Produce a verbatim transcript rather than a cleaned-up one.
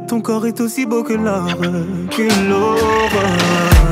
Ton corps est aussi beau que l'or, que l'aurore.